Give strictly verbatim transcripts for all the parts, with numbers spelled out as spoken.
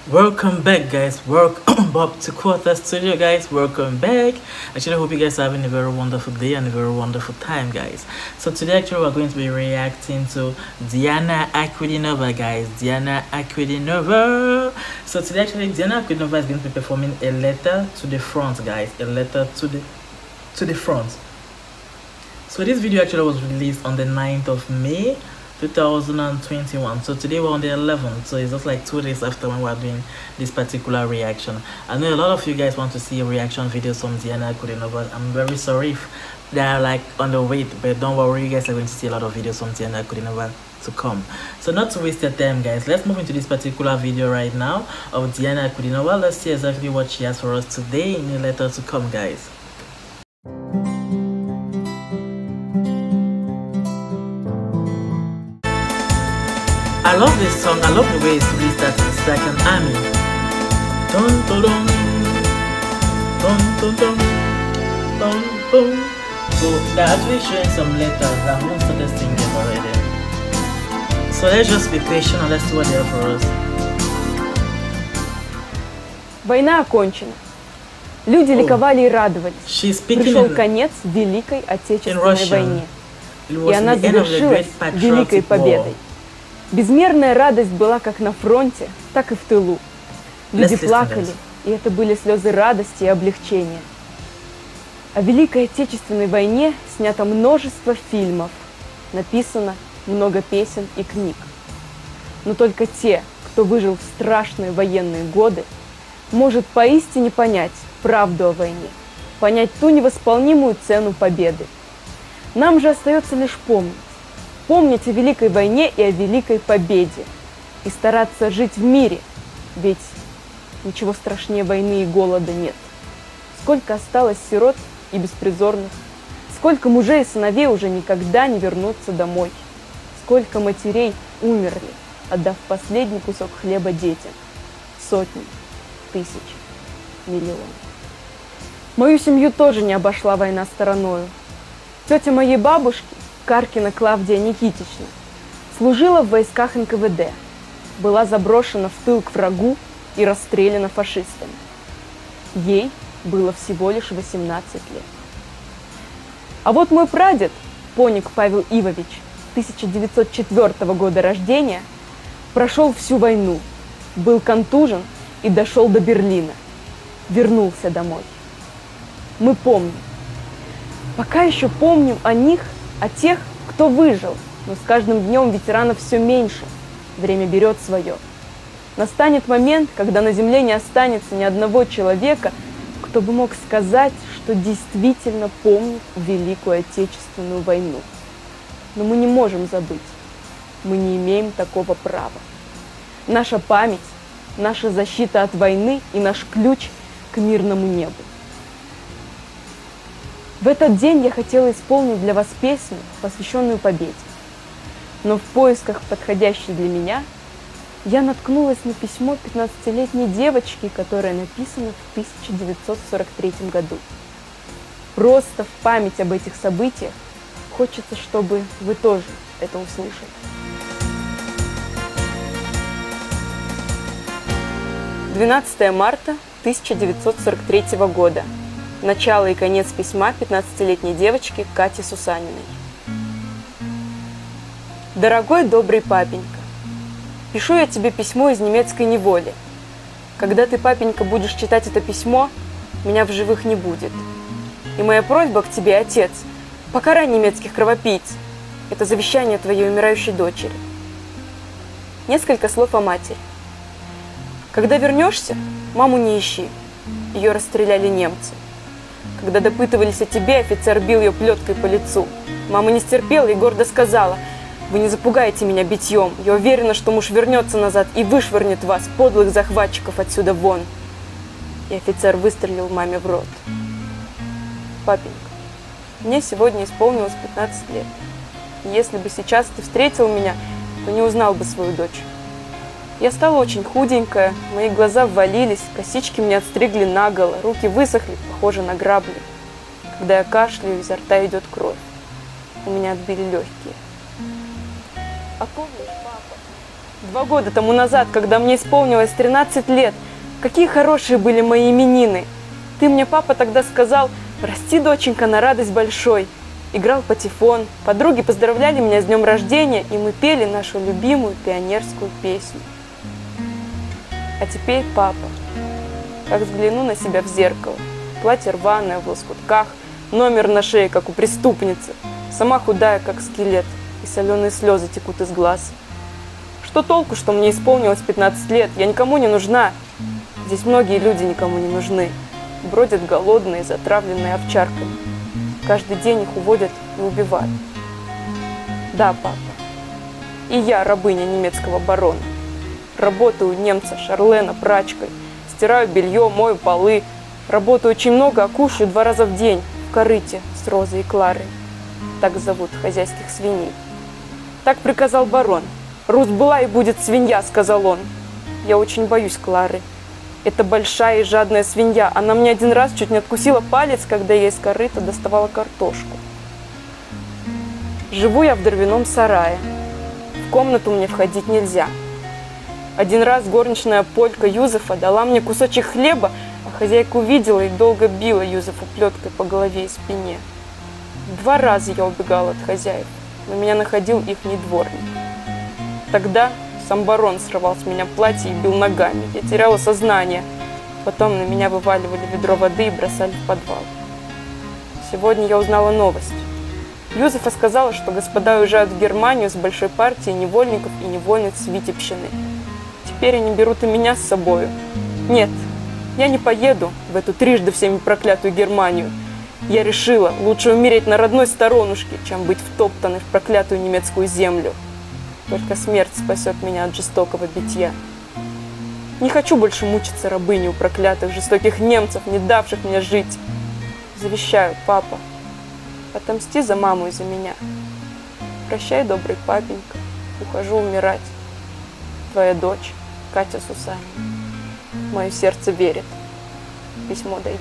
Welcome back, guys. Welcome back to Quarter Studio, guys. Welcome back. Actually, I hope you guys are having a very wonderful day and a very wonderful time, guys. So today, actually, we're going to be reacting to Diana Ankudinova, guys. Diana Ankudinova. So today, actually, Diana Ankudinova is going to be performing a letter to the front, guys. A letter to the to the front. So this video actually was released on the ninth of May two thousand twenty-one. So today we're on the eleventh, so it's just like two days after when we're doing this particular reaction. I know a lot of you guys want to see reaction videos from Diana Ankudinova. I'm very sorry if they're like on the wait, but don't worry, you guys are going to see a lot of videos from Diana Ankudinova to come. So not to waste your time, guys, let's move into this particular video right now of Diana Ankudinova. Let's see exactly what she has for us today in the letter to come, guys. I love this song. I love the way it's released. That it's like an army. Dun dun dun dun dun dun dun dun. So they're actually showing some letters. I haven't started singing already. So let's just be patient and let's see what they have for us. Война окончена. Люди oh. ликовали и радовались. Пришел конец Великой Отечественной войне. И она завершилась великой победой. Безмерная радость была как на фронте, так и в тылу. Люди плакали, и это были слезы радости и облегчения. О Великой Отечественной войне снято множество фильмов, написано много песен и книг. Но только те, кто выжил в страшные военные годы, может поистине понять правду о войне, понять ту невосполнимую цену победы. Нам же остается лишь помнить. Помнить о Великой войне и о Великой победе. И стараться жить в мире, ведь ничего страшнее войны и голода нет. Сколько осталось сирот и беспризорных, сколько мужей и сыновей уже никогда не вернутся домой. Сколько матерей умерли, отдав последний кусок хлеба детям. Сотни, тысячи, миллионы. Мою семью тоже не обошла война стороною. Тетя моей бабушки, Каркина Клавдия Никитична, служила в войсках эн ка вэ дэ, была заброшена в тыл к врагу и расстреляна фашистами. Ей было всего лишь восемнадцать лет. А вот мой прадед, Поник Павел Ивович, тысяча девятьсот четвёртого года рождения, прошел всю войну, был контужен и дошел до Берлина, вернулся домой. Мы помним, пока еще помним о них, о тех, кто выжил, но с каждым днем ветеранов все меньше. Время берет свое. Настанет момент, когда на земле не останется ни одного человека, кто бы мог сказать, что действительно помнит Великую Отечественную войну. Но мы не можем забыть. Мы не имеем такого права. Наша память, наша защита от войны и наш ключ к мирному небу. В этот день я хотела исполнить для вас песню, посвященную победе. Но в поисках подходящей для меня я наткнулась на письмо пятнадцатилетней девочки, которое написано в тысяча девятьсот сорок третьем году. Просто в память об этих событиях хочется, чтобы вы тоже это услышали. двенадцатое марта тысяча девятьсот сорок третьего года. Начало и конец письма пятнадцатилетней девочки Кати Сусаниной. Дорогой добрый папенька, пишу я тебе письмо из немецкой неволи. Когда ты, папенька, будешь читать это письмо, меня в живых не будет. И моя просьба к тебе, отец, покарай немецких кровопийц. Это завещание твоей умирающей дочери. Несколько слов о матери. Когда вернешься, маму не ищи. Ее расстреляли немцы. Когда допытывались о тебе, офицер бил ее плеткой по лицу. Мама не стерпела и гордо сказала: «Вы не запугаете меня битьем. Я уверена, что муж вернется назад и вышвырнет вас, подлых захватчиков, отсюда вон». И офицер выстрелил маме в рот. Папенька, мне сегодня исполнилось пятнадцать лет. И если бы сейчас ты встретил меня, то не узнал бы свою дочь. Я стала очень худенькая, мои глаза ввалились, косички мне отстригли наголо, руки высохли, похожи на грабли. Когда я кашляю, изо рта идет кровь. У меня отбили легкие. А помнишь, папа, Два года тому назад, когда мне исполнилось тринадцать лет, какие хорошие были мои именины. Ты мне, папа, тогда сказал: «Расти, доченька, на радость большой». Играл патефон, подруги поздравляли меня с днем рождения, и мы пели нашу любимую пионерскую песню. А теперь, папа, как взгляну на себя в зеркало, платье рваное в лоскутках, номер на шее, как у преступницы, сама худая, как скелет, и соленые слезы текут из глаз. Что толку, что мне исполнилось пятнадцать лет? Я никому не нужна. Здесь многие люди никому не нужны. Бродят голодные, затравленные овчарками. Каждый день их уводят и убивают. Да, папа, и я рабыня немецкого барона. Работаю у немца Шарлена прачкой, стираю белье, мою полы. Работаю очень много, а кушаю два раза в день в корыте с Розой и Кларой. Так зовут хозяйских свиней. Так приказал барон. «Русь была и будет свинья», — сказал он. Я очень боюсь Клары. Это большая и жадная свинья. Она мне один раз чуть не откусила палец, когда я из корыта доставала картошку. Живу я в дровяном сарае. В комнату мне входить нельзя. Один раз горничная Полька Юзефа дала мне кусочек хлеба, а хозяйка увидела и долго била Юзефа плеткой по голове и спине. Два раза я убегала от хозяев, но меня находил ихний дворник. Тогда сам барон срывал с меня платье и бил ногами. Я теряла сознание. Потом на меня вываливали ведро воды и бросали в подвал. Сегодня я узнала новость. Юзефа сказала, что господа уезжают в Германию с большой партией невольников и невольниц с Витебщины. Теперь они берут и меня с собою. Нет, я не поеду в эту трижды всеми проклятую Германию. Я решила, лучше умереть на родной сторонушке, чем быть втоптанной в проклятую немецкую землю. Только смерть спасет меня от жестокого битья. Не хочу больше мучиться рабыней у проклятых жестоких немцев, не давших мне жить. Завещаю, папа, отомсти за маму и за меня. Прощай, добрый папенька, ухожу умирать. Твоя дочь, Катя Сусанина. Мое сердце верит, письмо дойдет.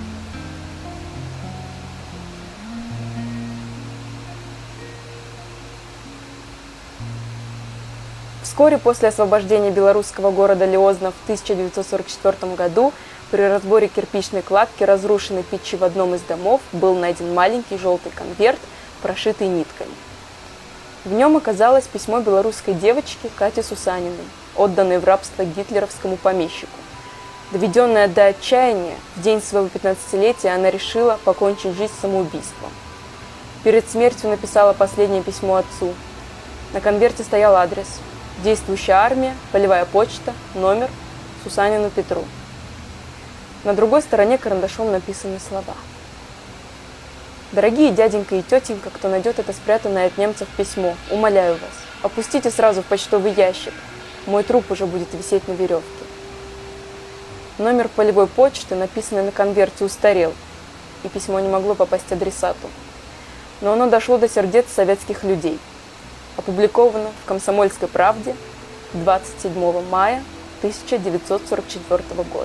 Вскоре после освобождения белорусского города Лиозна в тысяча девятьсот сорок четвёртом году при разборе кирпичной кладки, разрушенной печи в одном из домов, был найден маленький желтый конверт, прошитый нитками. В нем оказалось письмо белорусской девочки Кати Сусаниной, отданной в рабство гитлеровскому помещику. Доведенная до отчаяния, в день своего пятнадцатилетия она решила покончить жизнь самоубийством. Перед смертью написала последнее письмо отцу. На конверте стоял адрес: действующая армия, полевая почта, номер, Сусанину Петру. На другой стороне карандашом написаны слова: «Дорогие дяденька и тетенька, кто найдет это спрятанное от немцев письмо, умоляю вас, опустите сразу в почтовый ящик, мой труп уже будет висеть на веревке». Номер полевой почты, написанный на конверте, устарел, и письмо не могло попасть адресату. Но оно дошло до сердец советских людей. Опубликовано в «Комсомольской правде» двадцать седьмого мая тысяча девятьсот сорок четвёртого года.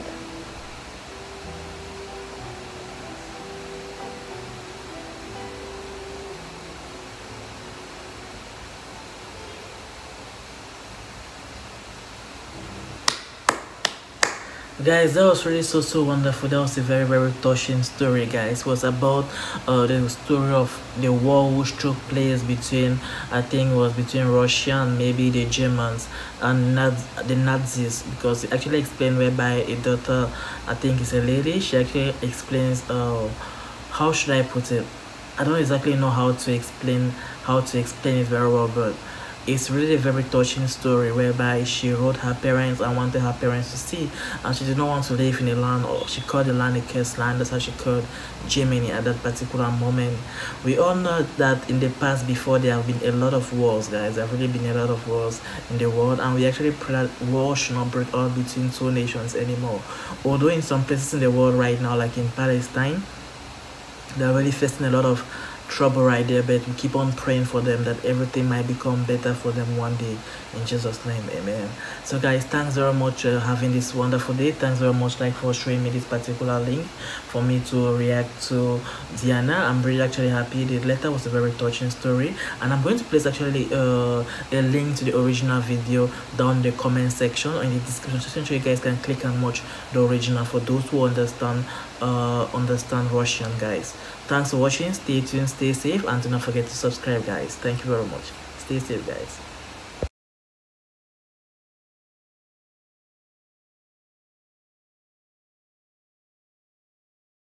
Guys, that was really so so wonderful. That was a very very touching story, guys. It was about uh, the story of the war which took place between, I think it was between Russia and maybe the Germans and Naz the Nazis, because it actually explained whereby a daughter, I think it's a lady, she actually explains uh how should I put it, I don't exactly know how to explain how to explain it very well, but it's really a very touching story whereby she wrote her parents and wanted her parents to see, and she did not want to live in a land, or she called the land a cursed land. That's how she called Germany at that particular moment. We all know that in the past, before, there have been a lot of wars, guys. There have really been a lot of wars in the world, and we actually pray that war should not break out between two nations anymore. Although in some places in the world right now, like in Palestine, they're really facing a lot of trouble right there, but we keep on praying for them that everything might become better for them one day. In Jesus' name, amen. So guys, thanks very much uh, having this wonderful day. Thanks very much like for showing me this particular link for me to react to Diana. I'm really actually happy. The letter was a very touching story, and I'm going to place actually uh, a link to the original video down in the comment section or in the description section, so you guys can click and watch the original for those who understand uh understand Russian, guys. Thanks for watching. Stay tuned, stay safe, and do not forget to subscribe, guys. Thank you very much. Stay safe, guys.